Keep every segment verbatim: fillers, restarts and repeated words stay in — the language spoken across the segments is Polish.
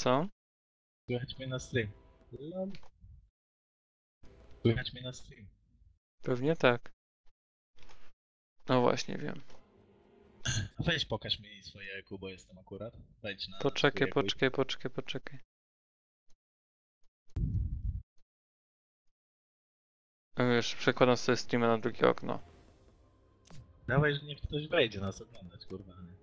Co? Słychać mnie na stream. Lol. Słychać mnie na stream. Pewnie tak. No właśnie, wiem. Weź pokaż mi swoje eku, bo jestem akurat. Wejdź na Poczekaj, swój eku i- poczekaj, poczekaj, poczekaj. Już przekładam sobie streama na drugie okno. Dawaj, że niech ktoś wejdzie nas oglądać, kurwa. Nie?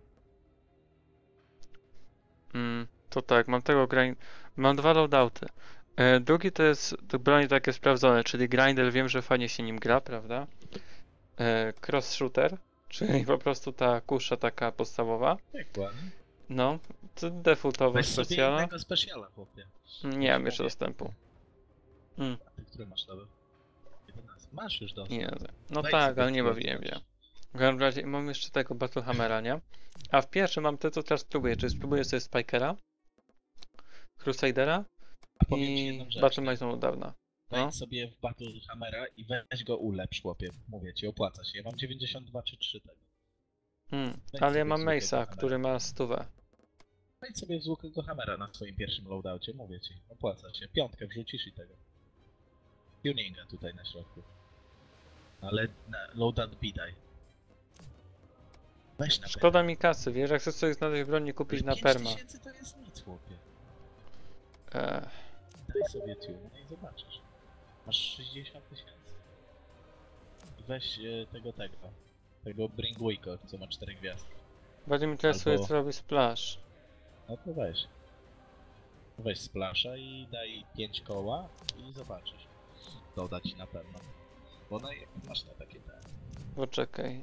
Mm, to tak, mam tego grind... Mam dwa loadouty. E, drugi to jest to broń takie sprawdzone, czyli Grindel, wiem, że fajnie się nim gra, prawda? E, cross shooter, czyli po prostu ta kusza taka podstawowa. Dokładnie. No, to defaultowo Weź sobie specjala. innego specjala, chłopie. Nie mam jeszcze dostępu. Mm, A ty który masz level? jedenaście. Masz już dostęp. nie, no Wejdź tak, sobie ale nie w bawiłem zobacz. się. W każdym razie mam jeszcze tego Battlehammera, nie? A w pierwszym mam to, co teraz spróbuję, czyli spróbuję sobie Spikera, Crusadera A powiem ci i jedną rzecz. Battle nie? Mason od dawna. Wejdź No. sobie w Battle Hammera i weź go ulepsz, chłopie. Mówię ci, opłaca się. Ja mam dziewięćdziesiąt dwa czy trzy tego. Hmm. Wejdź Ale ja sobie mam zwykłego Mace'a, Hammera. który ma stówę. Wejdź sobie zwykłego Hammera na swoim pierwszym loadoucie, mówię ci. Opłaca się. Piątkę wrzucisz i tego. Tuninga tutaj na środku. Ale na loadout bidaj. Weź na Szkoda mi kasy, wiesz, jak chcesz sobie znaleźć broń i kupić na perma. pięć tysięcy to jest nic, chłopie. Eee, Daj sobie tune i zobaczysz. Masz sześćdziesiąt tysięcy. I weź e, tego, tego. Tego Bringwicka, co ma cztery gwiazdki. bardziej mi interesuje, Albo- co robi Splash. No to weź. Weź splasha i daj pięć koła i zobaczysz. Doda ci na pewno. Bo no jak masz na takie te. Poczekaj.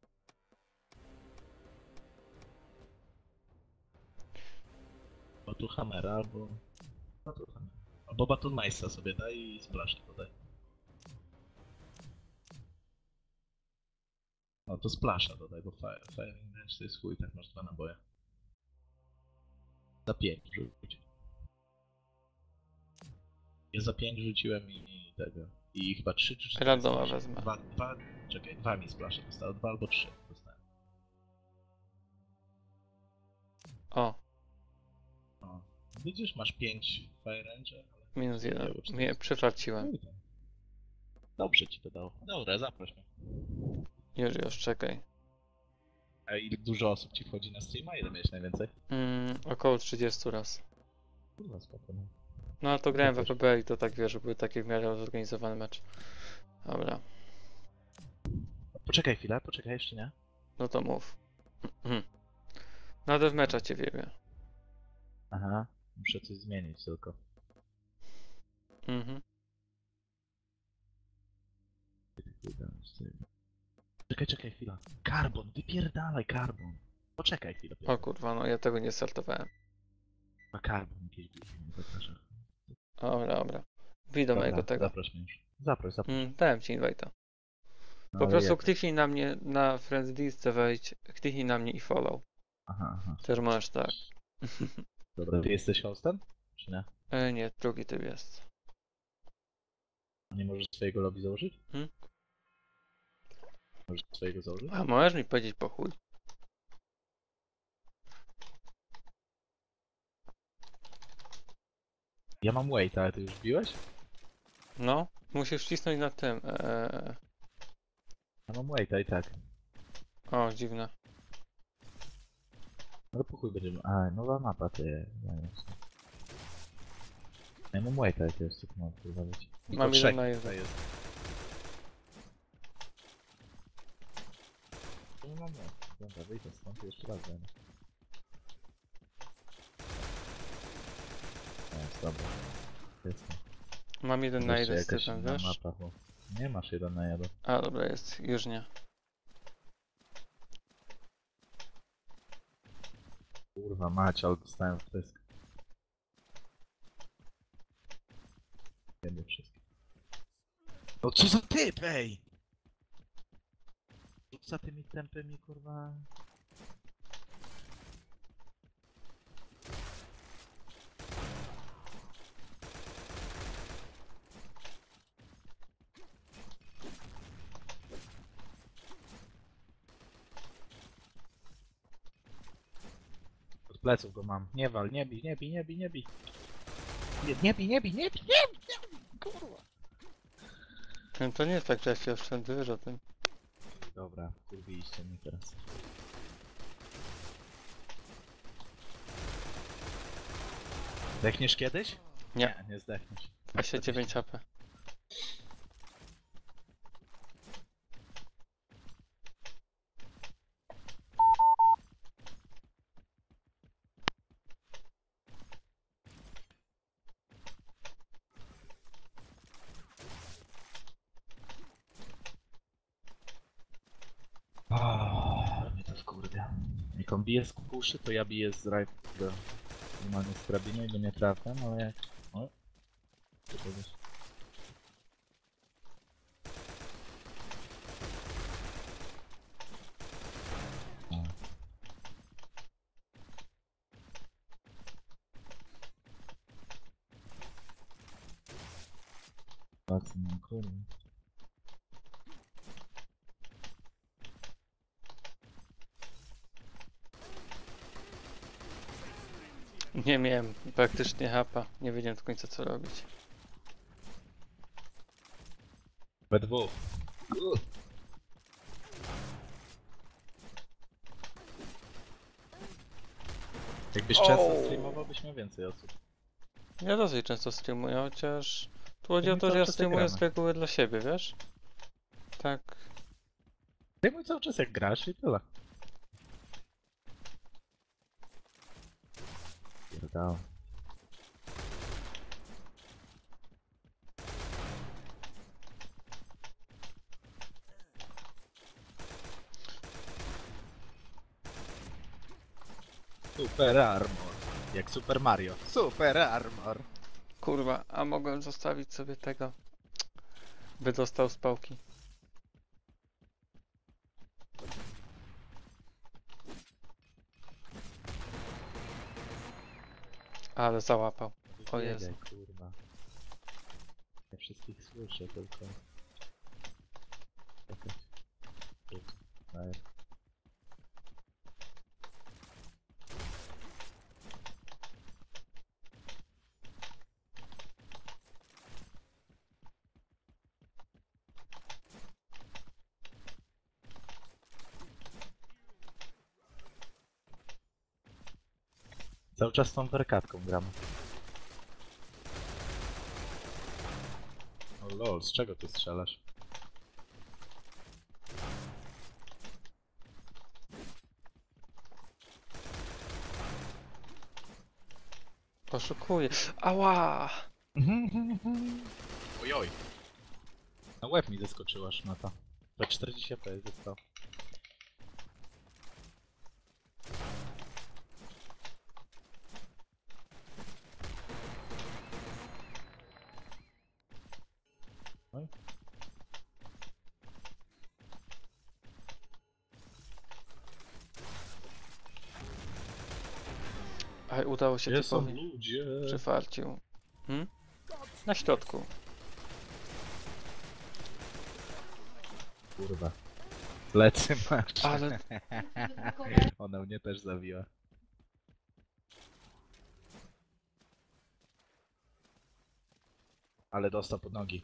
Battle Hammera albo... Battle Hammera. Albo Battle Mace'a sobie daj i splasha dodaj. No to splasha dodaj, bo Fire, fire Range to jest chuj, tak masz dwa naboje. Za pięć rzuć. Ja za pięć rzuciłem i, i tego. I chyba trzy czy cztery. Randoma splashy. wezmę. Dwa, dwa, czekaj, dwa mi splasha dostało, dwa albo trzy dostałem. O, O. Widzisz, masz pięć Fire Range, ale... minus jeden. Było cztery Mnie splashy. przyfarciłem. Chuj tam. Dobrze ci to dało. Dobra, zaproś mnie. Już, już, czekaj. A ile dużo osób ci wchodzi na streama? Ile miałeś najwięcej? Mm, około trzydziestu raz. Kurwa, spoko, no. No ale to grałem w też. F P B i to tak wiesz, że były takie w miarę zorganizowany mecz. Dobra, Poczekaj chwilę, poczekaj, jeszcze nie. no to mów. Na deathmatcha cię wiebie. Aha, muszę coś zmienić tylko. Mhm. Czekaj, czekaj chwila. Karbon, wypierdalaj karbon. Poczekaj chwilę. O kurwa, no ja tego nie startowałem. A karbon jakieś głupi, nie zapraszam. Dobra, dobra. Widzę mojego tego. Zaproś mnie już. Zaproś, zaproś. Mm, dałem ci invite'a. No, Po ale prostu jak? kliknij na mnie na friends listę, wejdź, kliknij na mnie i follow. Aha, aha. Też możesz tak. Dobra, ty jesteś hostem? Czy nie? E, nie, drugi typ jest. Nie możesz swojego lobby założyć? Hmm? Możesz swojego założyć? A możesz mi powiedzieć po chuj? Ja mam wait, ale ty już biłeś? No, musisz wcisnąć na tym. Eee... Ja mam waita i tak. O, dziwne. Ale po chuj będziemy... A, nowa mapa ty. Ja, ja mam waita jakiegoś, co tu mam kurwa być. Mam jeden na jeden. Jest. To nie mam waita. Dobra, wyjdę stąd i jeszcze raz będę. Jest, dobra. Jestem. Mam jeden na Wreszcie jeden z jakaś typem, inna wiesz? mapa, bo... Nie masz jeden na jeden. A, dobra, jest. Już nie. Kurwa mać, ale dostałem w pysk. Wiemy wszystko. No co za typ, ej! Rzuca tymi tempami, kurwa... pleców go mam. Nie wal, nie bij, nie bij, nie bij, nie bij. Nie, nie bij, nie bij, nie bij, nie bij, nie bij, kurwa. No to nie jest tak, że ja się oszczędzę, wiesz o tym. Dobra, kurwiliście mnie teraz. Zdechniesz kiedyś? Nie. Nie, nie zdechniesz. dwadzieścia dziewięć H P. O, mnie to wkurwia. Jak on bije z kuszy, to ja biję z raj... do... normalnie z drabiny i go nie trafiam, ale jak... O, co to jest? O. Patrzę na kurwa. Nie miałem praktycznie hapa. Nie wiedziałem do końca co robić. We dwóch. Jakbyś często O! streamował, byś miał więcej osób. Ja dosyć często streamuję, chociaż... Tu chodzi To o my to, że cały ja czas streamuję z gramy. reguły dla siebie, wiesz? Tak. Streamuj cały czas jak grasz i tyle. Pierdolę. Super Armor. Jak Super Mario. Super Armor. Kurwa, a mogłem zostawić sobie tego. By dostał z pałki. Ale załapał. O Jezu. Biegaj, kurwa. Ja wszystkich słyszę, tylko... Czekaj. Tu, daj. Cały czas tą werkatką gramy. O lol, z czego ty strzelasz? Oszukuję. Ała! Ojoj. Na łeb mi zeskoczyła szmata. Za czterdzieści F P S został. Oj. Aj, udało się Gdzie są typowi. ludzie? Przyfarcił. Hmm? Na środku. Kurwa. Plecy masz. Ale... Ona mnie też zabiła. Ale dostał pod nogi.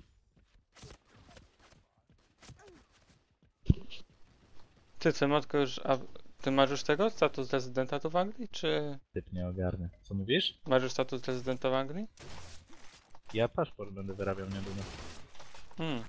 Ty, co, matko już... A ty masz już tego? Status rezydenta tu w Anglii, czy... Typ nie ogarny. Co mówisz? Masz już status rezydenta w Anglii? Ja paszport będę wyrabiał niedługo. Hmm.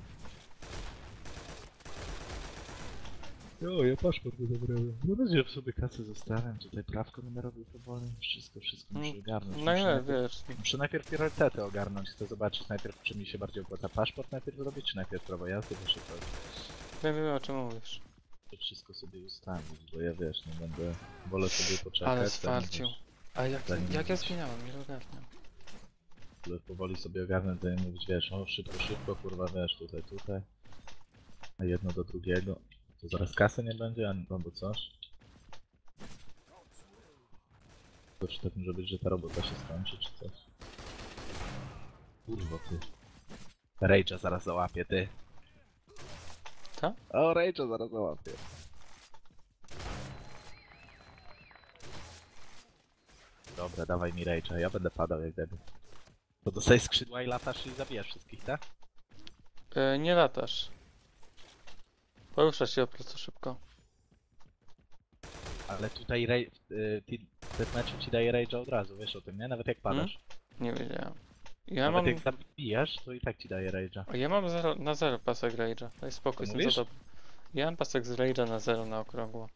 Jo, ja paszport będę wyrabiał. No będzie w sobie kasę zostawiam, tutaj prawko będę robił powoli. Wszystko, wszystko muszę Mm, ogarnąć. No muszę, nie, najpierw, wiesz... muszę najpierw priorytety ogarnąć. Chcę zobaczyć najpierw, czy mi się bardziej opłaca paszport najpierw zrobić, czy najpierw prawo jazdy, muszę to... Wiem, wiem o czym mówisz. to wszystko sobie ustawić, bo ja wiesz, nie będę... Wolę sobie poczekać. Ale zanim, swarcił. wiesz, A jak, zanim jak ja mówić. zginąłem, nie ogarniam. Wolę powoli sobie ogarnąć, zanim mówić, wiesz, o szybko, szybko, kurwa, wiesz, tutaj, tutaj. A jedno do drugiego. To zaraz kasy nie będzie, ani- albo coś. To czy tak może być, że ta robota się skończy, czy coś? Kurwa, ty. Rage'a zaraz załapie, ty. Co? O, Rage'a zaraz załapie. dobra, dawaj mi rage'a, ja będę padał jak debil. To dostajesz skrzydła i latasz i zabijasz wszystkich, tak? E, nie latasz. Poruszasz się po prostu szybko. Ale tutaj rej... y, ti- deathmatchu ci daje rage'a od razu, wiesz o tym, nie? Nawet jak padasz. Nie wiedziałem. Ja Nawet mam, jak zabijasz, to i tak ci daje rage'a. ja mam zero, na zero pasek rage'a. Daj spokój, To jestem za mówisz? dobry. Ja mam pasek z rage'a na zero na okrągło.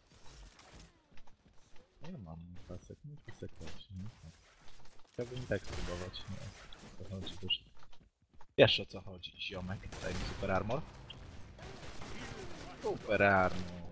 Ja mam pasek, nie pasek właśnie. Chciałbym i tak spróbować, nie? O co chodzi też. Wiesz o co chodzi, ziomek. Daj mi super armor. Super armor.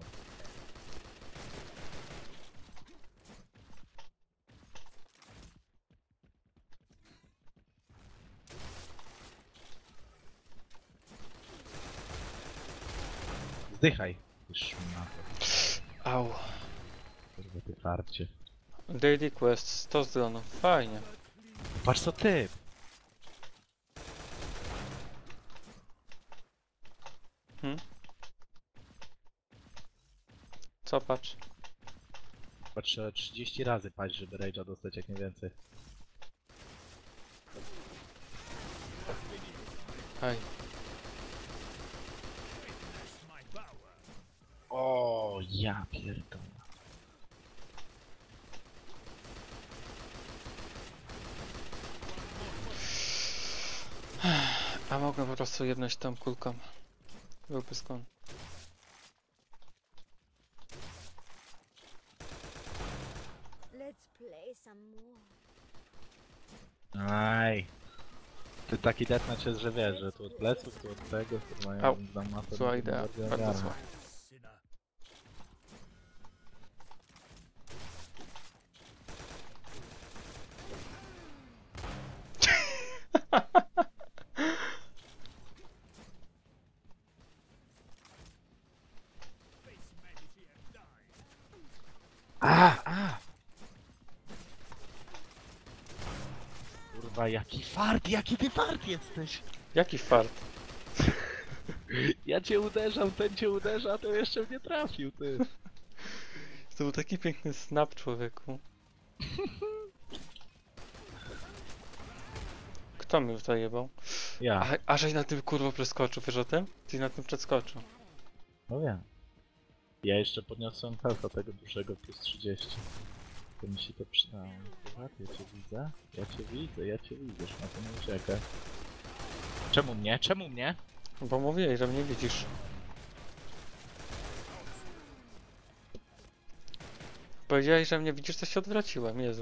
Zdychaj. Ty szmato. Au. Kurwa ty farcie. Daily Quest, sto z dronów. Fajnie. Patrz co ty! Co patrz? Patrz, trzeba trzydzieści razy paść, żeby rage'a dostać, jak nie więcej. Aj. O, ja pierdolę. A mogę po prostu jedność tą kulką. Byłby skąd. Let's play some more. Aj. Ty taki deathmatch jest, że wiesz, że tu od pleców, tu od tego, tu mają Au. tam mapę. Zła idea, bardzo zła. A, a! Kurwa, jaki fart, jaki ty fart jesteś! Jaki fart? Ja cię uderzam, ten cię uderza, a to jeszcze mnie trafił, ty. To był taki piękny snap, człowieku. Kto mnie zajebał? Ja, A, a żeś na tym kurwa przeskoczył, wiesz o tym? Ty na tym przeskoczył. no wiem. Ja jeszcze podniosłem health'a tego dużego plus trzydzieści. To mi się to przydało. Kurwa, ja cię widzę, ja cię widzę, ja cię widzę, na to nie uciekaj. Czemu mnie? Czemu mnie? Bo mówiłeś, że mnie widzisz. Powiedziałeś, że mnie widzisz, to się odwróciłem, Jezu.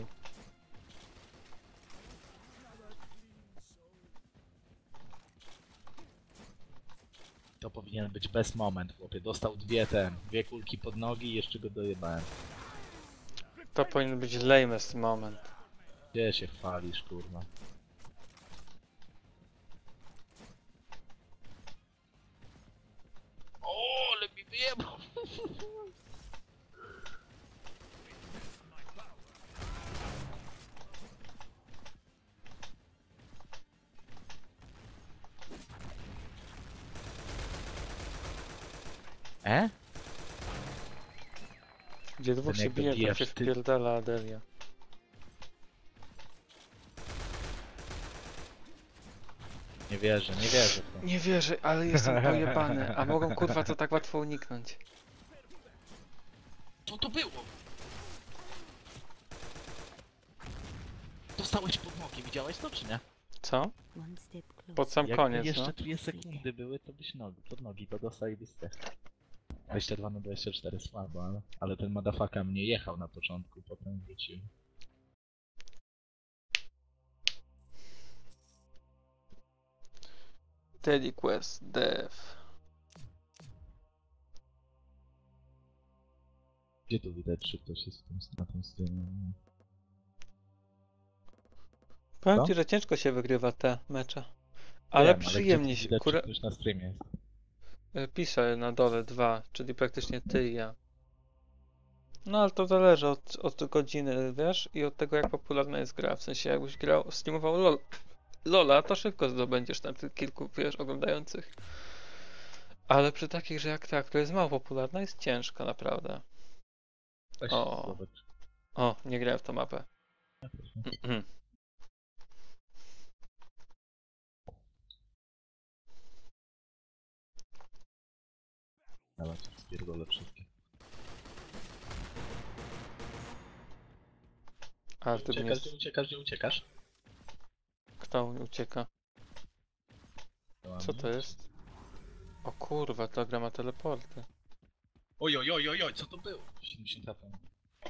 To powinien być best moment, chłopie. Dostał dwie ten, dwie kulki pod nogi i jeszcze go dojebałem. To powinien być lamest moment. Gdzie się chwalisz, kurwa? O, ale mi wyjebał! E? Gdzie dwóch Ten się jak bije, tam dobijasz, się ty- wpierdala Adelia. Nie wierzę, nie wierzę w to. Nie wierzę, ale jestem pojebany. A mogą kurwa to tak łatwo uniknąć. Co to było? Dostałeś pod nogi, widziałeś to czy nie? Co? One step closer. Pod sam Jakby koniec, jeszcze no. dwie sekundy były, to byś nogi, pod nogi to dostalibyście. dwadzieścia dwa na dwadzieścia cztery słabo, ale, ale ten motherfucker mnie jechał na początku, potem wrócił. Daily Quest, Dev. Gdzie tu widać, czy ktoś jest w tym, na tym streamie? Powiem Co? ci, że ciężko się wygrywa te mecze. Ale Wiem, przyjemnie gdzie tu się, widać, kurwa. czy ktoś na streamie jest. Piszę na dole dwa, czyli praktycznie ty i ja. No ale to zależy od, od godziny, wiesz, i od tego jak popularna jest gra. W sensie jakbyś grał, streamował LOL, LOLa, to szybko zdobędziesz tam tych kilku, wiesz, oglądających. Ale przy takich, że jak ta, która jest mało popularna, jest ciężka naprawdę. Weź O. zobacz. O, nie grałem w tą mapę. Dawaj, spierdolę wszystkie. Ale ty mnie... Uciekasz, gdzie uciekasz, gdzie uciekasz? Kto ucieka? Co to jest? O kurwa, ta gra ma teleporty. Oj, oj, oj, oj, oj, co to było? siedemdziesiąt H P.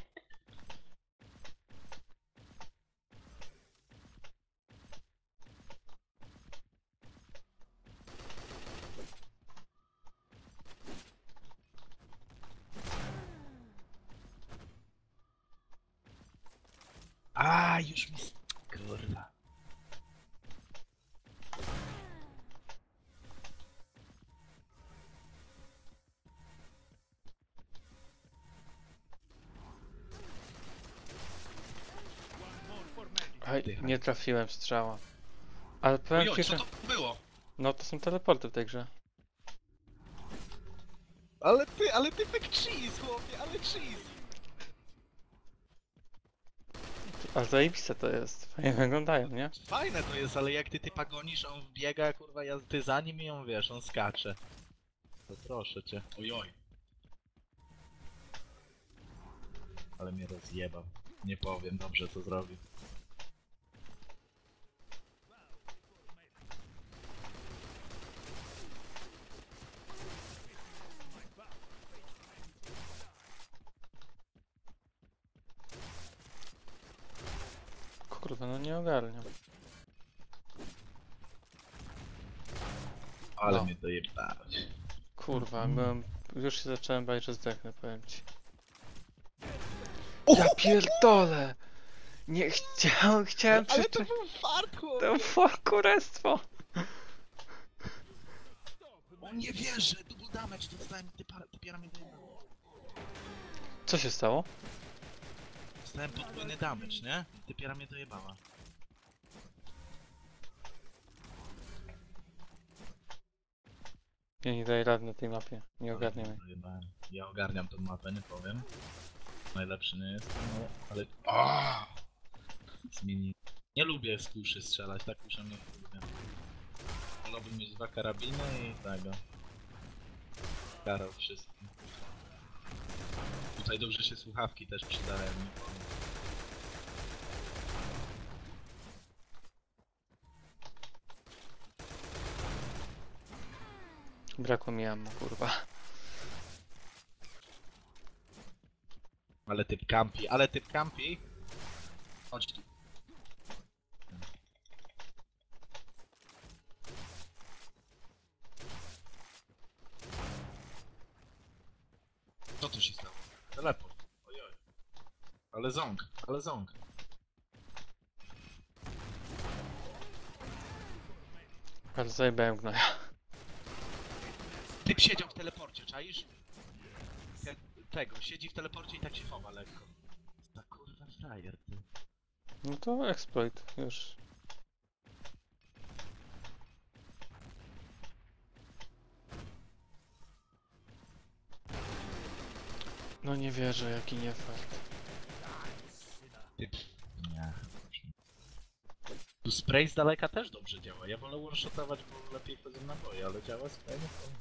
A, już mi... Kurwa. Aj, nie trafiłem strzała. Ale powiem ci, że... to było? No to są teleporty w tej grze. Ale ty, ale ty fake cheese, chłopie, ale cheese! Ale zajebiste to jest. Fajnie wyglądają, nie? Fajne to jest, ale jak ty typa gonisz, on biega, kurwa, ja, ty za nim i on, wiesz, on skacze. To proszę cię. Ojoj. Ale mnie rozjebał. Nie powiem dobrze, co zrobił. Kurwa, no nie ogarniam. Ale No. mnie dojebałeś. Kurwa, byłem... Już się zacząłem bać, że zdechnę, powiem ci. Ja pierdolę! Nie chciałem, chciałem Ale przy... to był fart, chłopie! To było kurestwo! On nie wierzy, double damage, dostałem typa, typiara mnie dojebało. Co się stało? Dostałem podwójny damage, nie? Typiara mnie dojebała. Ja nie daję rady na tej mapie. Nie ogarniam jej. Dojebałem. Ja ogarniam tą mapę, nie powiem. Najlepszy nie jest, no, ale... Aaaa! Zmieni... Nie lubię z kuszy strzelać, tak kuszę mnie lubię. Wolałbym mieć dwa karabiny i tego. Karał wszystkim. Tutaj dobrze się słuchawki też przydają, nie powiem. Brakło mi ammo, kurwa. Ale typ campi, ale typ campi! Chodź tu. Co tu się stało? Teleport. Ojoj. Ale ząg, ale ząg. Ale zajebałem gnoja. Typ siedział w teleporcie, czaisz? Jak tego, siedzi w teleporcie i tak się chowa lekko. Ta kurwa frajer, ty. No to exploit, już. No nie wierzę, jaki niefart. Typ. Nie. Tu spray z daleka też dobrze działa. Ja wolę one-shotować, bo lepiej chodzą naboje, ale działa spray nie powiem.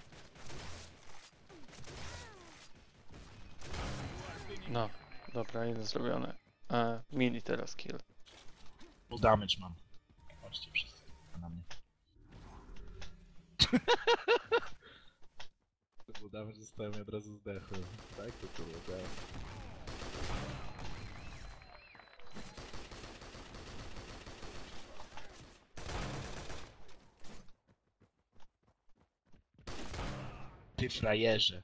No, dobra, ile zrobione. E, mini teraz kill. Full damage mam. Chodźcie wszyscy na mnie. Full damage zostałem i od razu zdechłem. Tak to kurwa działa. Ty frajerze.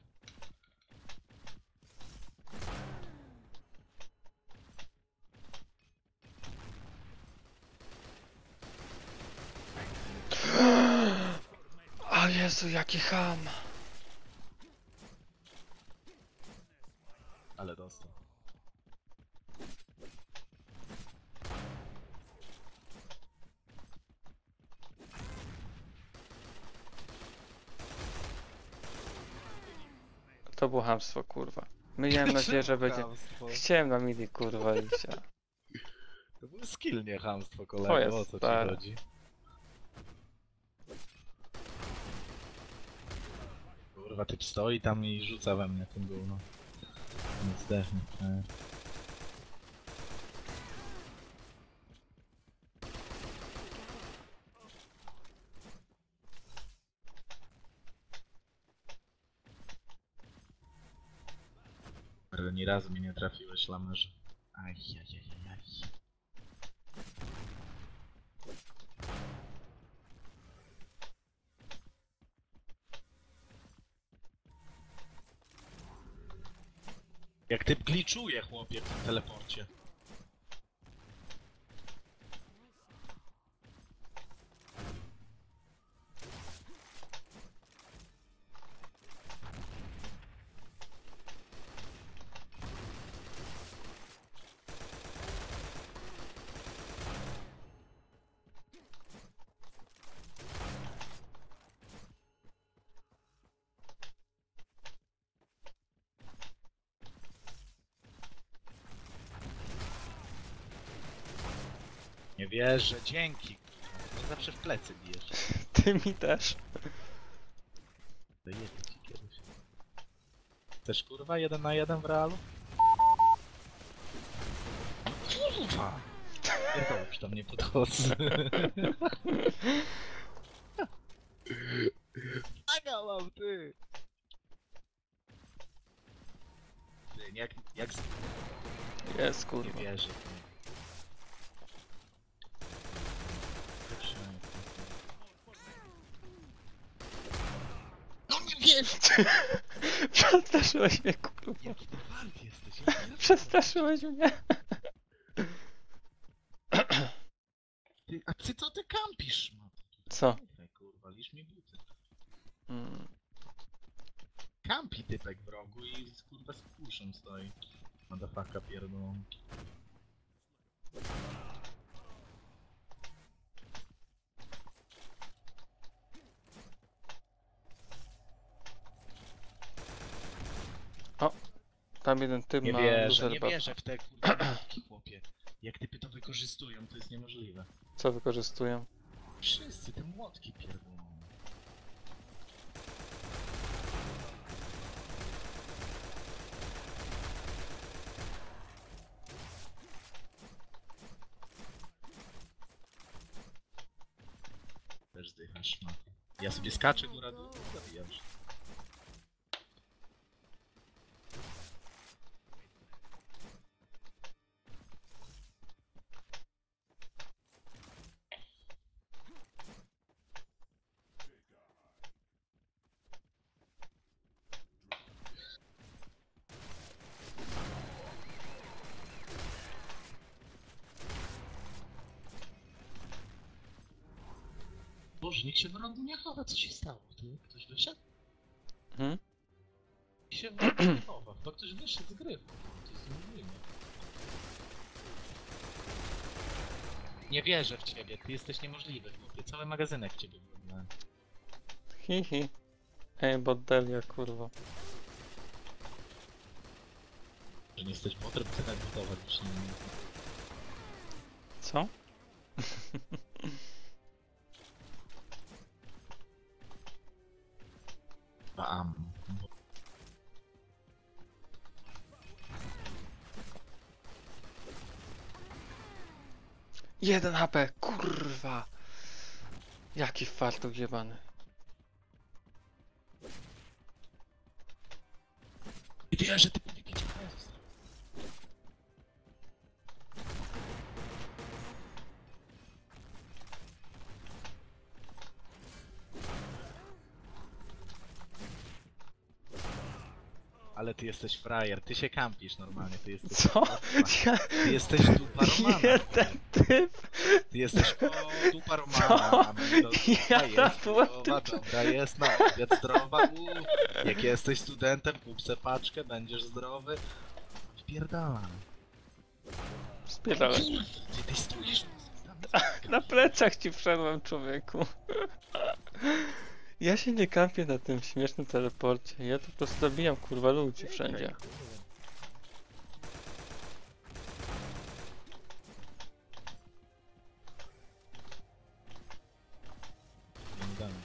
O Jezu, jaki ham! Ale dostał. To było hamstwo, kurwa. Miałem nadzieję, że będzie... Chciałem na midi, kurwa, iść. a- skill, nie chamstwo, kolego, Twoja o co ci stara. chodzi? Kurwa, typ stoi tam i rzuca we mnie tym gówno. Nic zdechnie. e. Ale ni razu mi nie trafiłeś, lamerze. Ajajajajaj. Jak typ glitchuje, chłopie, w tym teleporcie. Nie wierzę, dzięki. To zawsze w plecy bijesz. Ty mi też. Dojedę ci kiedyś. Chcesz kurwa jeden na jeden w realu? No kurwa! Ja już tam nie podchodzę. Nagałam, ty! Ty, jak, jak z... Jest Nie kurwa. wierzę. Ty. No nie wierzę! Przestraszyłeś mnie kurwa. Jaki ty wart jesteś? Ja nie Przestraszyłeś mnie. Ty, a ty co ty kampisz? No, Co? Ej, kurwa, lisz mi buty. Mm. Kampi typek w rogu i z kurwa z kuszą stoi. Motherfucka pierdolą. Tam jeden typ Nie ma wierzę, loser nie buff. wierzę w te kurwa babki, chłopie. Jak typy to wykorzystują, to jest niemożliwe. Co wykorzystują? Wszyscy te młotki pierdolą. Też zdychasz, ma. Ja sobie skaczę góra dół, zabijam się. Boże, niech się w rogu nie chowa, co się stało? Ty, ktoś wyszedł? Hmm? Niech się w rogu nie chowa, to ktoś wyszedł z gry. To jest niemożliwe. Nie wierzę w ciebie, ty jesteś niemożliwy, chłopie. Cały magazynek w ciebie wygląda. Hihi. Ej, bot Delia kurwa. Że nie jesteś potrzeb, chcę nadbudować już nie wiem. Co? Bam. Jeden H P, kurwa. Jaki fartuch jebany. Nie wierzę, ty nie widzisz. Ale ty jesteś frajer, ty się kampisz normalnie, ty jesteś... Co? Ja... Ty jesteś dupa Romana. Jeden typ. Ty jesteś o dupa Romana. No, Ja jest tam byłem zdrowa, tylko- dobra jest, no, obiad zdrowa, u. Jak jesteś studentem, kup se paczkę, będziesz zdrowy. Wpierdala. Spierdalaj. Ty, ty stoisz... Na plecach ci wszedłem, człowieku. Ja się nie kampię na tym śmiesznym teleporcie. Ja to po prostu zabijam kurwa ludzi wszędzie.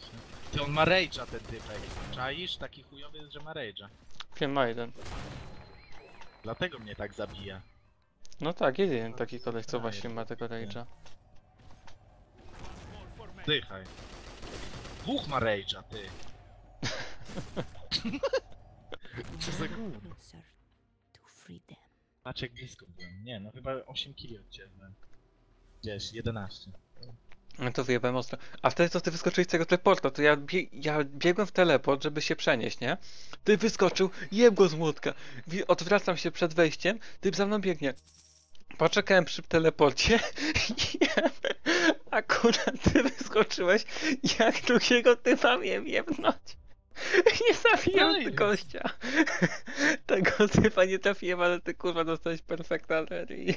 właśnie. Ty, on ma rage'a ten typek. Czaisz? Taki chujowy jest, że ma rage'a. Wiem, ma jeden. Dlatego mnie tak zabija. No tak, jest jeden taki koleś, co A, właśnie jest ma tego taki, rage'a. Dychaj. Dwóch ma rage'a, ty. Co za gówno. Closer to freedom. Patrz jak blisko byłem. Nie, no chyba osiem kili od ciebie byłem. Gdzieś, jedenaście. No to wyjebałem ostro. A wtedy to ty wyskoczyłeś z tego teleporta, to ja, bie ja biegłem w teleport, żeby się przenieść, nie? Ty wyskoczył, jeb go z młotka. Wi- Odwracam się przed wejściem, ty za mną biegnie. Poczekałem przy teleporcie i akurat ty wyskoczyłeś, jak drugiego typa miałem jebnąć. Nie zabiłem No ty i- gościa. Tego typa nie trafiłem, ale ty kurwa dostałeś perfekta i...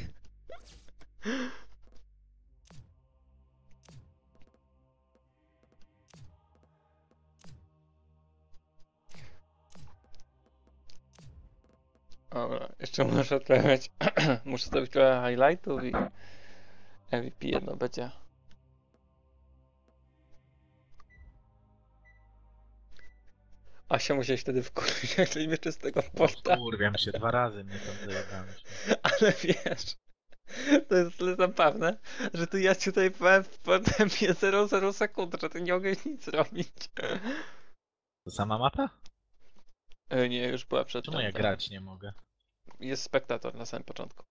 Dobra, jeszcze muszę trafiać. Muszę zrobić trochę highlightów i M V P jedno będzie. A się musiałeś wtedy wkurzyć, jak coś mieczy z tego porta. Kurwiam się, dwa razy mnie tam zajebałem. Ale wiesz, to jest tyle zabawne, że tu ja ci tutaj powiem w tempie zero zero sekund, że ty nie mogłeś nic zrobić. To sama mapa? E, nie, już była przed Czemu ja tamtym. grać nie mogę? Jest spektator na samym początku.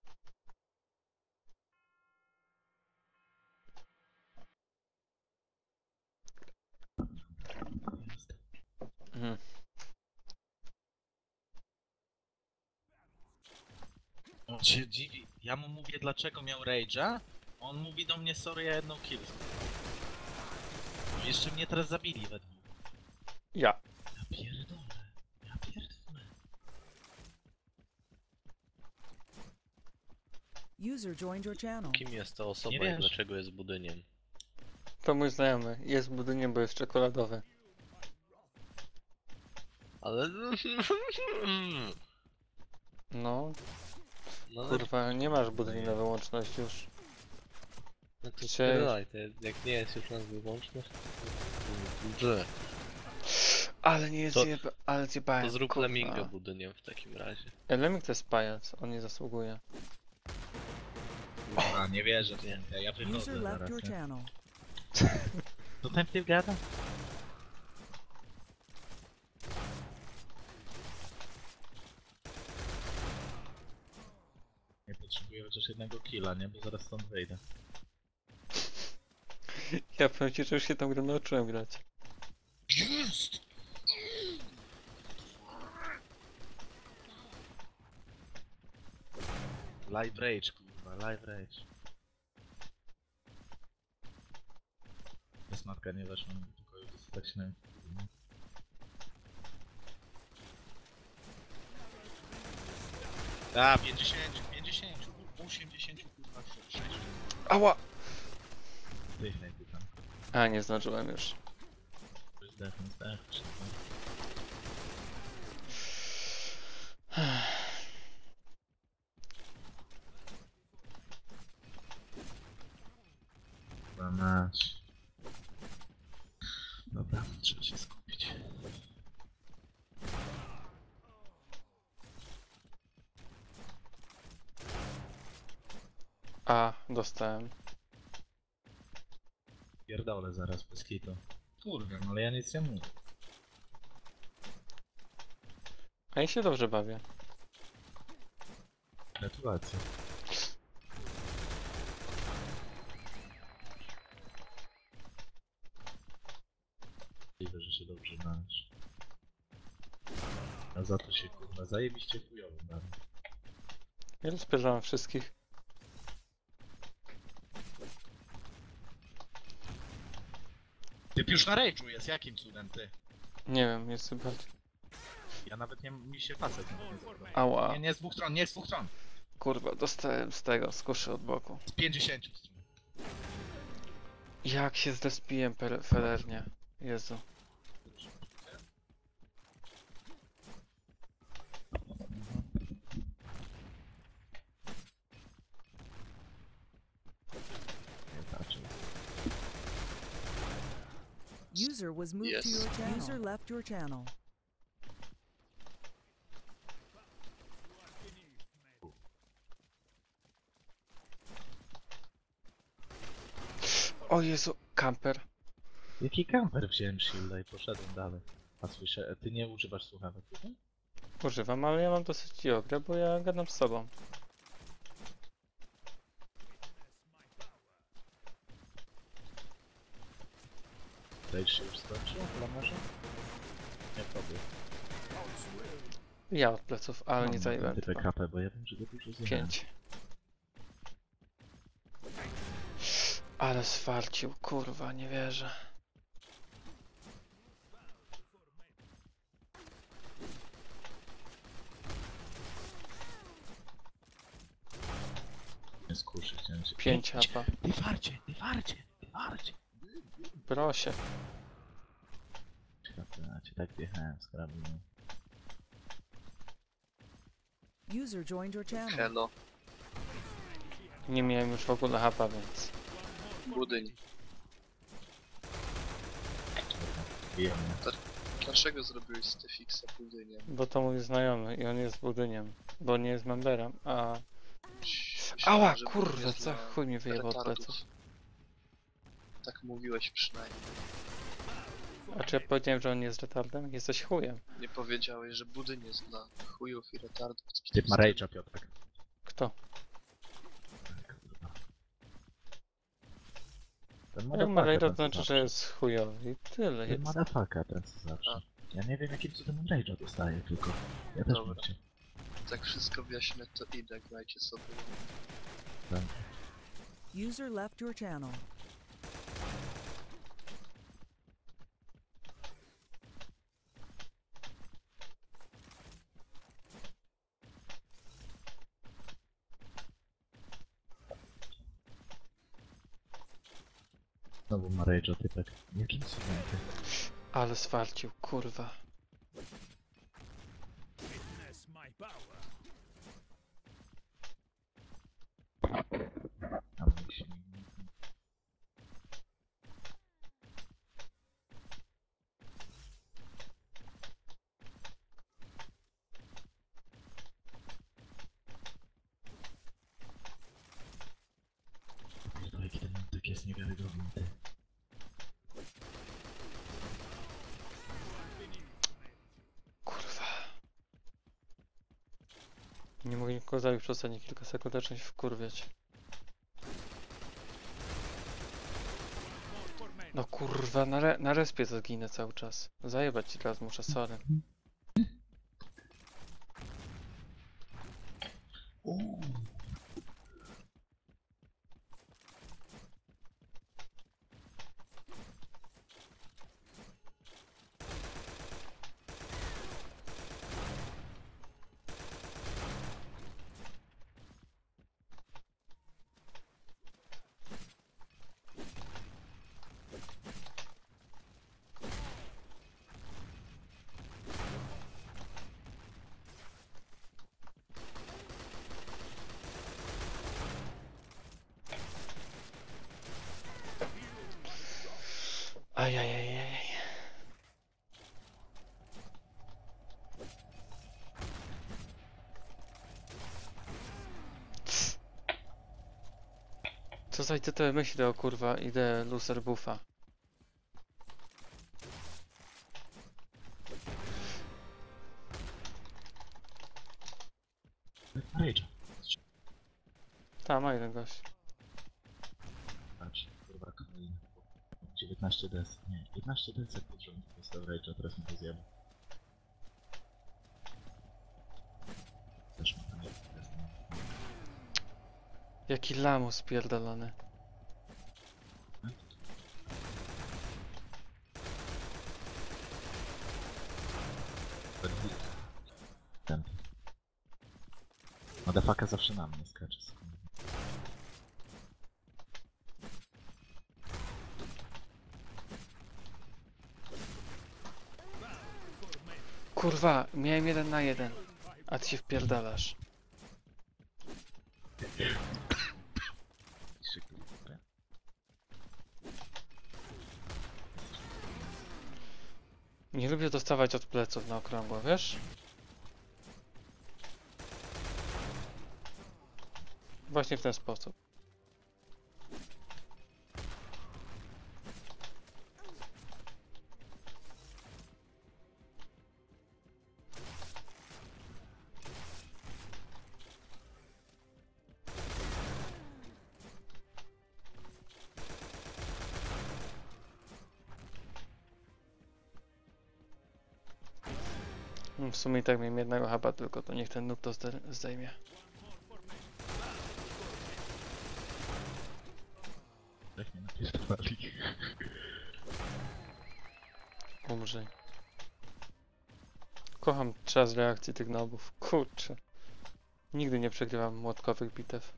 Mhm. On się dziwi. Ja mu mówię dlaczego miał rage'a, on mówi do mnie sorry, ja jedną kill. No jeszcze mnie teraz zabili we dwóch. Ja. Ja pierdolę. Ja pierdolę. User joined your channel. Kim jest ta osoba Nie i wiesz. dlaczego jest budyniem? To mój znajomy. Jest w budynku, bo jest czekoladowy. Ale... No, No, ale- kurwa, nie masz budynku na wyłączność już. no to Cześć. spierdalaj, to jest- jak nie jest już nas wyłączność, to... Ale nie jest To- zjeba... ale zjebałem, To zrób kurwa. Leminga budyniem w takim razie. E, Lemming to jest pajac, on nie zasługuje. A nie wierzę w ten. Ja wychodzę User left zaraz. your nie? channel. Co ten typ gada? Nie potrzebuję chociaż jednego killa, nie? Bo zaraz stąd wyjdę. Ja powiem ci, że już się tą grę nauczyłem grać. Jest! Live rage, kurwa, live rage. Bez matka nie weszła do pokoju, to tak się nawet... A, pięćdziesiąt, pięćdziesiąt, osiemdziesiąt, kurwa, sześć. Ała! Tych najpierw tam. A, nie zdążyłem już. Zdechnę, zdechnę, szybko. dwanaście. Dobra, trzeba się skupić. A, dostałem. Pierdolę zaraz bez kitu. Kurwa, no ale ja nic nie mówię. A ja się dobrze bawię. Gratulacje. Możliwe, że się dobrze bawisz. A za to się kurwa zajebiście chujowo bawię. Ja rozpierzałem wszystkich. Typ już na rage'u jest, jakim cudem ty? Nie wiem, jest chyba... Ja nawet nie, mi się facet nie podoba. Ała. Nie, nie z dwóch stron, nie z dwóch stron. Kurwa, dostałem z tego, z kuszy od boku. Z pięćdziesięciu stron. Jak się zdespiłem felernie. Jezu. Nie patrzę. User User was moved to Yes. your channel. User left your channel. O Jezu, kamper. Jaki kamper wziąłem shielda i poszedłem dalej. A słyszę, ty nie używasz słuchawek tutaj? Używam, ale ja mam dosyć dziogrę, bo ja gadam z sobą. Rage się już skończył? Lamerze? Nie powiem. Ja od pleców, ale nie zajęłem Typę chyba. kapę, bo ja wiem, że go dużo zjadłem. Pięć. Ale swarcił, kurwa, nie wierzę. Nie skuszy, chciałem cię... Pięć hapa. Ty warcie, ty warcie, ty warcie. Proszę. Ja cię tak wjechałem z karabinu. User joined your channel. Hello. Nie miałem już w ogóle hapa, więc... Budyń. Bijemy. Dlaczego zrobiłeś z Tefixa budyniem? Bo to mój znajomy i on jest budyniem. Bo nie jest memberem, a... Myślałem, Ała, że kurwa, budyń jest co dla chuj mi wyjebał od retardów. pleców. Tak mówiłeś przynajmniej. A czy ja powiedziałem, że on nie jest retardem? Jesteś chujem. Nie powiedziałeś, że budyń jest dla chujów i retardów. Coś Typ tam ma z tym. rage'a, Piotrek. Kto? Ten Jak ma motherfucker rejda, ten to co znaczy, że zawsze. jest chujowy i tyle Ten jest. motherfucker ten co zawsze. Ja nie wiem jakim cudem on rage'a dostaje, tylko... Ja też Dobra. bym chciał. Tak wszystko wyjaśnię, to idę, grajcie sobie. User left your channel. Znowu ma rage'a typek. Jakim cudem ty? Ale swarcił, kurwa. A mój się... Pierdolę, jaki ten tak jest niewiarygodny, ty. Kurwa. Nie mogę nikogo zabić przez ostatnie kilka sekund, zacząć wkurwiać. No kurwa, na, re na respie to zginę cały czas. Zajebać ci teraz muszę, sorry. Uuu. Ajajajaj. Co za te myśli tego kurwa, idę loser buffa. Rage'a. Tam ma jeden gość. Patrz, kurwa, kolejny. dziewiętnaście des. Nie, piętnaście desek pod rząd dostał rage'a, teraz mi to zjadł. Też ma tam jeden des. Jaki lamus pierdolony. Ten. Motherfucker zawsze na mnie skacze. skąd. Kurwa, miałem jeden na jeden. A ty się wpierdalasz. Krzyk, kurwa. Nie lubię dostawać od pleców na okrągło, wiesz? Właśnie w ten sposób. W sumie i tak miałem jednego huba, tylko to niech ten noob to zde- zdejmie. Tak mnie napierdowali. Umrzyj. Kocham czas reakcji tych nobów. Kurczę. Nigdy nie przegrywam młotkowych bitew.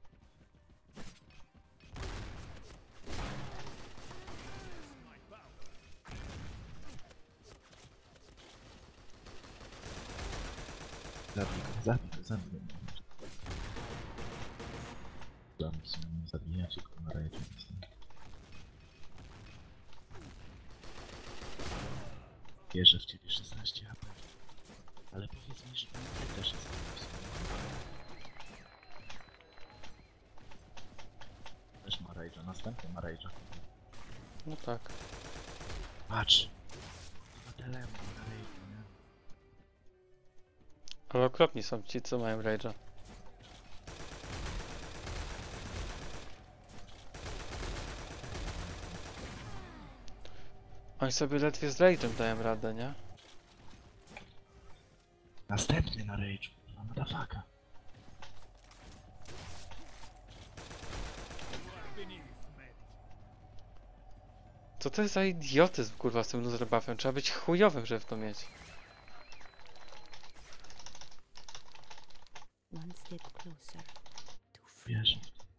Zabij go, zabij go, zabij go. Dam się nie zabijacie, kurwa, rajcie. Wierzę w ciebie szesnaście H P. Ale powiedz mi, że ty też jest. Też ma rage'a, następny ma rage'a. No tak. Patrz! Hotelem ma rage'a, nie? Ale okropni są ci, co mają rage'a. Oni sobie ledwie z rage'em dają radę, nie? Następny na rage'u, kurwa, motherfucka. Co to jest za idiotyzm, kurwa, z tym loser buffem? Trzeba być chujowym, żeby w to mieć. One step closer to Wierzę.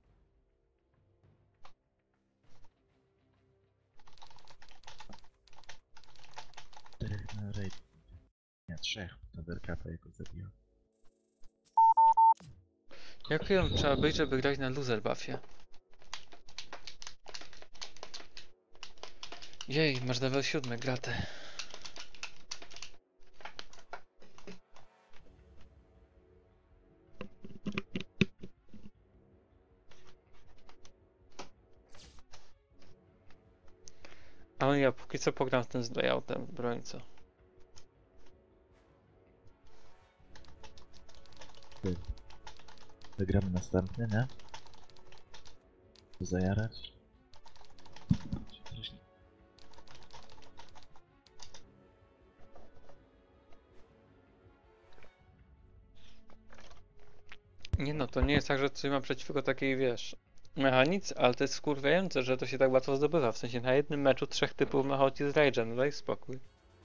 Czterech na raid. Nie, trzech. Thundercata jako zabiła. Jak ją trzeba być, żeby grać na loser buffie? Jej, masz level siódmy, gratę. Ale ja póki co pogram z tym z layoutem w brońcu. Wygramy następny, nie? Zajarać. Nie no, to nie jest tak, że coś mam przeciwko takiej, wiesz, mechanice, ale to jest skurwiające, że to się tak łatwo zdobywa. W sensie na jednym meczu trzech typów mechodzi z rage'em, no daj spokój.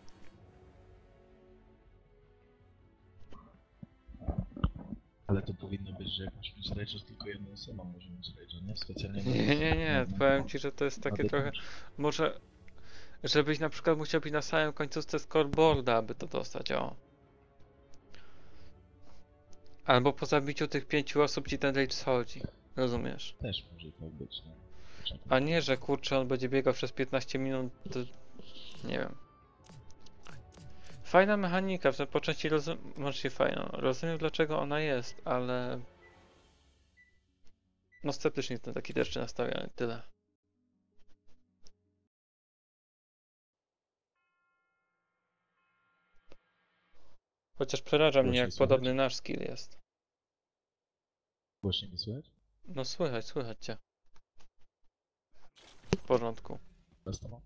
Ale to powinno być, że jak masz mieć rage'a, tylko jedna osoba może mieć rage'a, nie? Specjalnie Nie, nie, nie, powiem ci, że to jest takie trochę, może, żebyś na przykład musiał być na samym końcówce scoreboarda, aby to dostać, o. Albo po zabiciu tych pięciu osób ci ten rage schodzi, rozumiesz? Też może tak być, nie? A nie, że kurczę, on będzie biegał przez piętnaście minut, to... nie wiem. Fajna mechanika, w po części rozumiem, znaczy fajna, rozumiem dlaczego ona jest, ale... No sceptycznie jestem taki deszczy nastawiony, tyle. Chociaż przeraża mnie, Głośniej jak słychać? podobny nasz skill jest. Głośnie mi słychać? No słychać, słychać cię. W porządku. Bez tomu?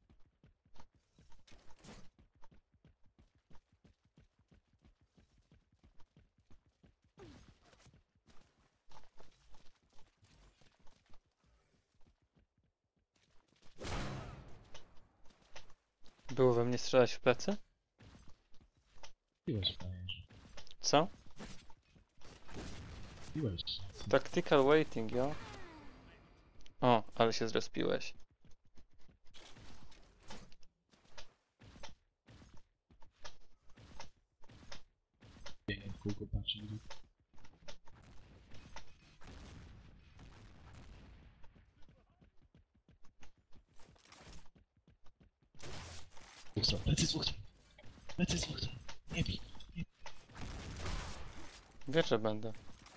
Było we mnie strzelać w plecy? Piłeś frajerze. Co? Piłeś. Tactical waiting, jo? O, ale się zrespiłeś. Biegnie w kółko, patrzy w dół. dwóch stron, plecy z dwóch stron. Plecy z dwóch stron. Nie bij. Wiesz, że będę.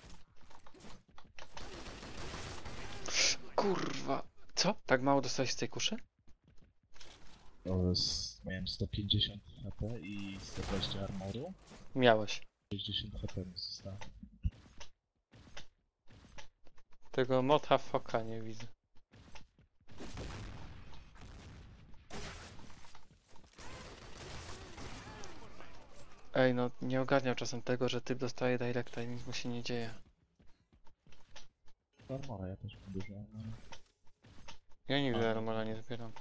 Kurwa. Co? Tak mało dostałeś z tej kuszy? O, z, miałem sto pięćdziesiąt H P i sto dwadzieścia armoru. Miałeś. sześćdziesiąt H P mi zostało. Tego motha foka nie widzę. Ej, no nie ogarniam czasem tego, że typ dostaje directa i nic mu się nie dzieje. Armora ja też mam dużo armoru. Ja nigdy armora nie zbieram.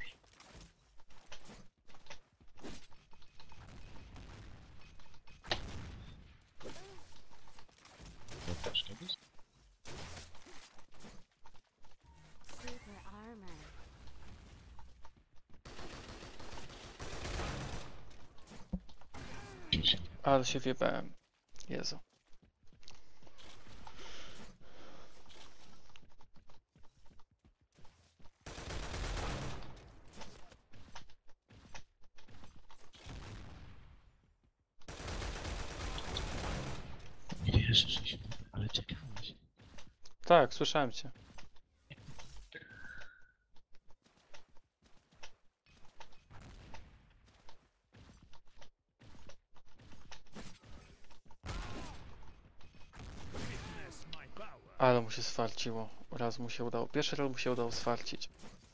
To też kiedyś? Super armor. Ale się wjebałem. Jezu. Nie wierzę, że się... Ale czekałeś. Tak, słyszałem cię. Ale mu się swarciło. Raz mu się udało. Pierwszy raz mu się udało swarcić.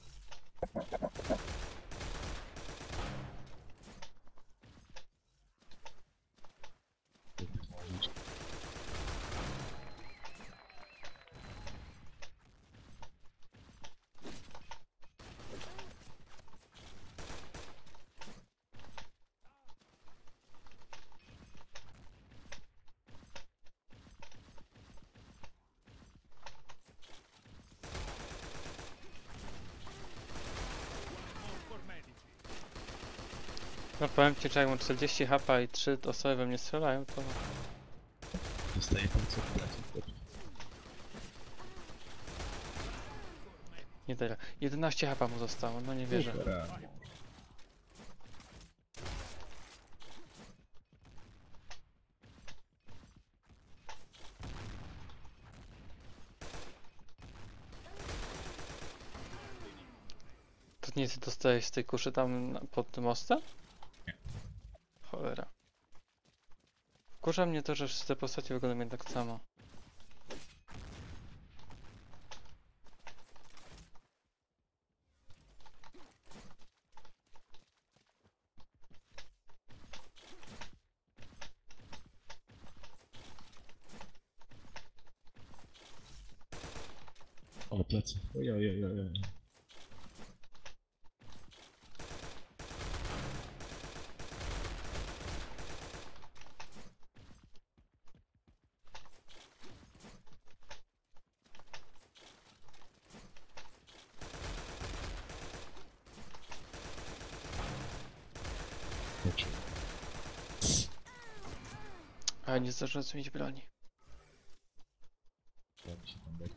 No powiem ci, że jak mam czterdzieści H P i trzy osoby we mnie strzelają, to... Dostaję palce w plecy. Nie tyle. jedenaście H P mu zostało, no nie wierzę. Super. To nie ty dostałeś z tej kuszy tam na- pod tym mostem? Cholera. Wkurza mnie to, że wszystkie te postacie wyglądają tak samo. Ale plecy. Ojej, ojej, ojej. Dobrze. A nie zdążyłem zmienić broni. Ja mi się tam da.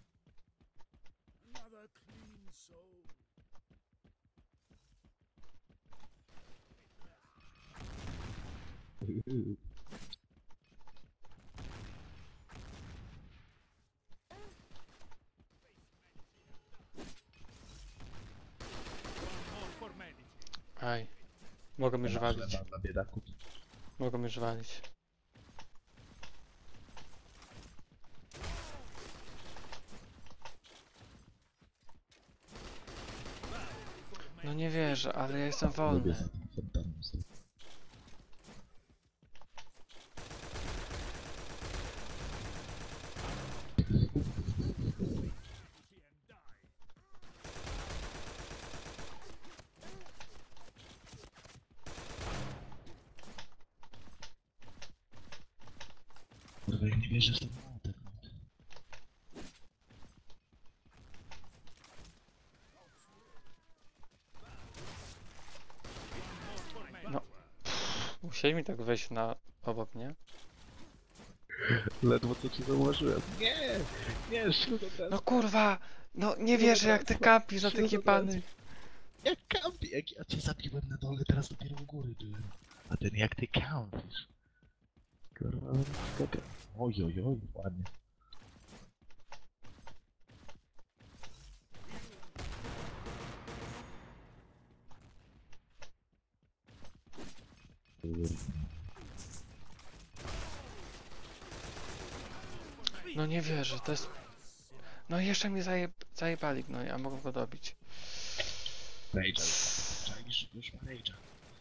Aj. Mogą już walić. Dla, dla biedaków. Mogą już walić. No nie wierzę, ale ja jestem Lubię wolny. za tym fontanem sobie. Kurwa, ja nie wierzę w ten młotek. Musieli mi tak wejść na obok, nie? Ledwo co ci zauważyłem. Nie! Nie, ślubę teraz. No kurwa! No nie wierzę jak ty kapisz na tych jebanych. Jak kampi, jak ja cię zabiłem na dole, teraz dopiero u góry byłem. A ten jak ty kampisz? Kurwa, ale skaka. Oj, oj, oj, ładnie. No nie wierzę, to jest... No i jeszcze mnie zaje... zajebali, no ja mogę go dobić. Rage'a. Czaisz, już ma rage'a.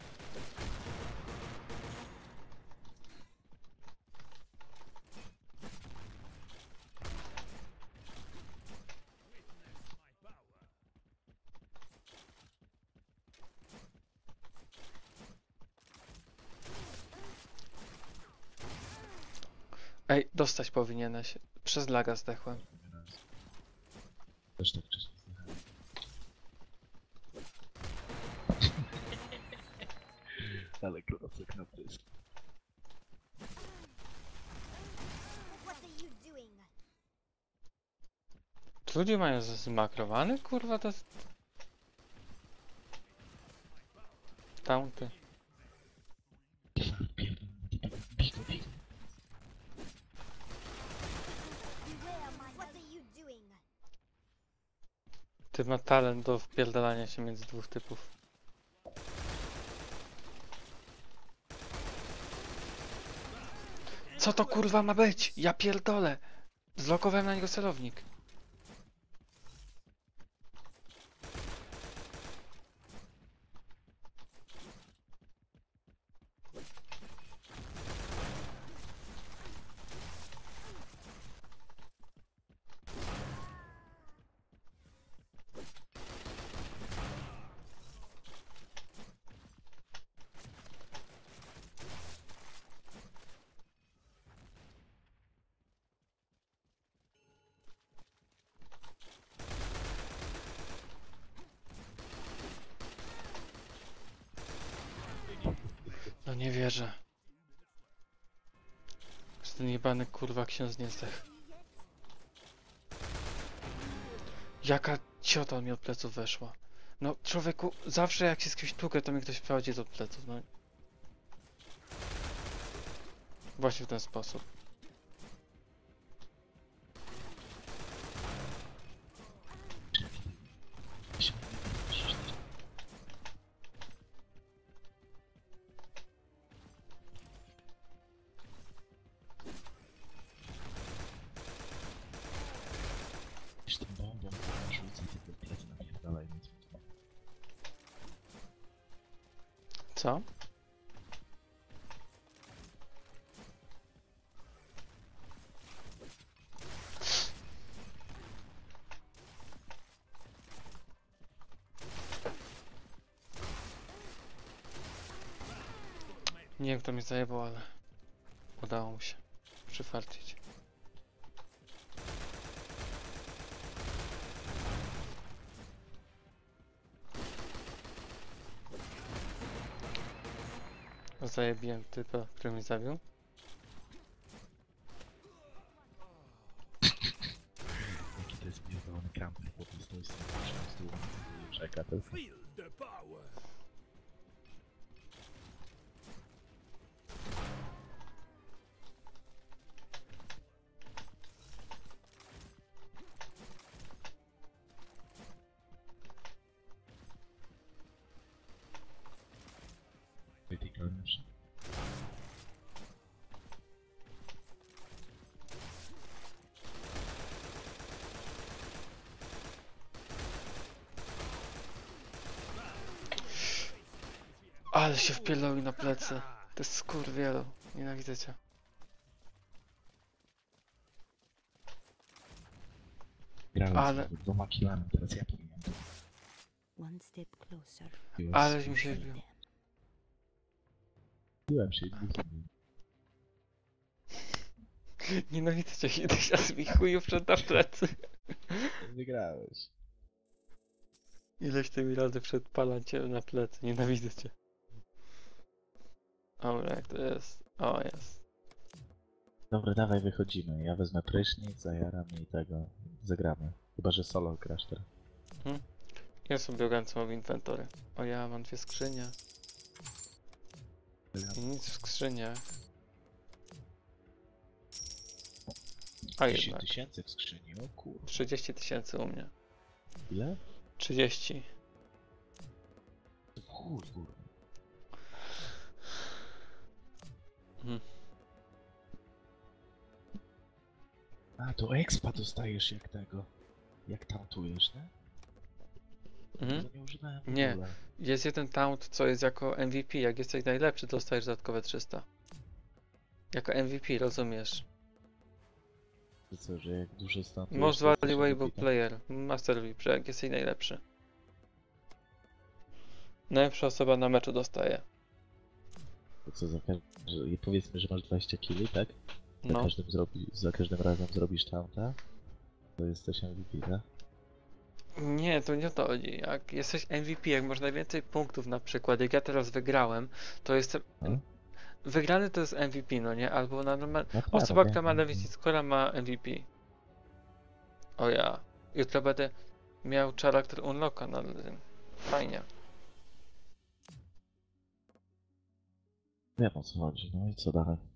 Ej, dostać powinieneś. Przez laga zdechłem. Też tak wcześniej znałem. Ale klocek na pysk. What are you doing? Czy ludzie mają z- zmakrowany? Kurwa, to jest... Taunty. Beware my What are you doing? Ty ma talent do wpierdalania się między dwóch typów. Co to kurwa ma być? Ja pierdolę! Zlokowałem na niego celownik. No nie wierzę. Że ten jebany kurwa ksiądz nie zdech. Jaka ciota mi od pleców weszła. No człowieku, zawsze jak się z kimś tłukę, to mi ktoś wchodzi od pleców, no. Właśnie w ten sposób. Z tą bombą rzucę tylko plecy napierdalaj, nic mi to. Co? Nie wiem kto mnie zajebał, ale udało mu się przyfarcić. Zajebiłem typa, który mnie zabił. Jaki to jest pierdolony kamper, chłopie stoi z tym kuszem z tyłu i czeka tylko. Critical mission. Ale się wpierdolił na plecy. To jest skurwielo. Nienawidzę cię. Grałem Ale- z dwoma killami, teraz ja powinienem. One step closer. Ale mi się wbił. Biłem się i dwóch zabiłem. Nienawidzę cię, idę się z mi chuju przed na plecy. Wygrałeś. Ileś ty mi razy przedpalam cię na plecy, nienawidzę cię. Dobra, jak to jest? O, jest. Dobra, dawaj wychodzimy. Ja wezmę prysznic, zajaram i tego zagramy. Chyba, że solo grasz teraz. Ja sobie ogarnę w inwentory. O ja mam dwie skrzynie. I nic w skrzyniach. A dziesięć jednak. tysięcy w skrzyni, o kurwa. trzydzieści tysięcy u mnie. Ile? trzydzieści. W chuj, kurwa. Mhm. A, to expa dostajesz jak tego. Jak tautujesz, nie? Mhm. Tego nie używałem w Nie. ogóle. Jest jeden taunt, co jest jako M V P. Jak jesteś najlepszy, dostajesz dodatkowe trzysta. Jako M V P, rozumiesz? To co, że jak dużo stantujesz... Most to jesteś valuable M V P, tak? player. Master V I P, że jak jesteś najlepszy. Najlepsza osoba na meczu dostaje. To co, za każdym... że- Powiedzmy, że masz dwadzieścia killi, tak? Za, No. każdym zrobi... za każdym razem zrobisz taunta, to jesteś M V P, tak? Nie, to nie o to chodzi. Jak jesteś M V P, jak masz najwięcej punktów na przykład, jak ja teraz wygrałem, to jestem... No. Wygrany to jest M V P, no nie? Albo na normal... No tak, Osoba, wiem, która ma wiem, najwięcej wiem. skora ma M V P. O ja. Jutro będę miał charakter unlocka na tym. Fajnie. Wiem o co chodzi, no i co dalej?